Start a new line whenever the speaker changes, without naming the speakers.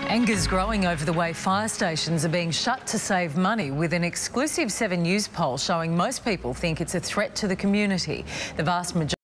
Anger's growing over the way fire stations are being shut to save money, with an exclusive 7 News poll showing most people think it's a threat to the community. The vast majority